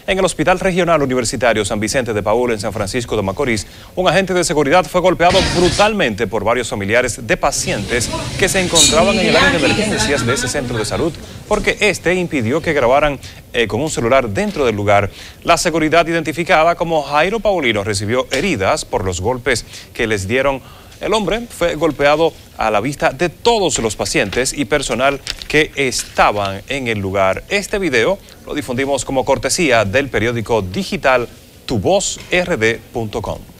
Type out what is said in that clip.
En el Hospital Regional Universitario San Vicente de Paúl, en San Francisco de Macorís, un agente de seguridad fue golpeado brutalmente por varios familiares de pacientes que se encontraban en el área de emergencias de ese centro de salud, porque este impidió que grabaran con un celular dentro del lugar. La seguridad, identificada como Jairo Paulino, recibió heridas por los golpes que les dieron. El hombre fue golpeado a la vista de todos los pacientes y personal que estaban en el lugar. Este video lo difundimos como cortesía del periódico digital tuvozrd.com.